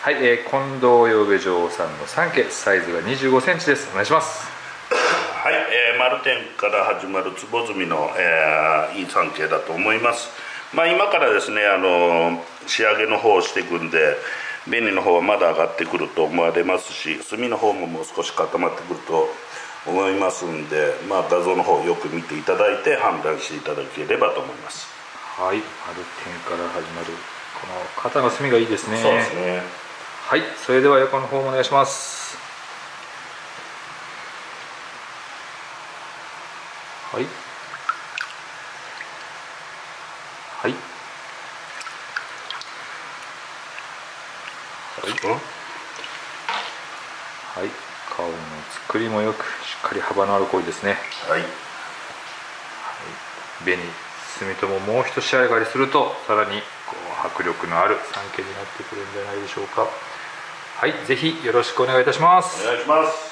はい、近藤養魚場さんの3毛サイズが25センチです。お願いします。 はい、丸天から始まる坪積みの、いい3毛だと思います。今からですね仕上げの方をしていくんで、紅の方はまだ上がってくると思われますし、炭の方ももう少し固まってくると思いますんで、画像の方をよく見ていただいて判断していただければと思います。 はい、丸天から始まるこの肩の炭がいいですね。 そうですね。 はい、それでは横の方もお願いします。はいはい、はい、顔の作りもよく、しっかり幅のある鯉ですね。 はい、 紅、炭とももう一仕上がりすると、さらに迫力のある3毛になってくるんじゃないでしょうか。はい、ぜひよろしくお願いいたします。 お願いします。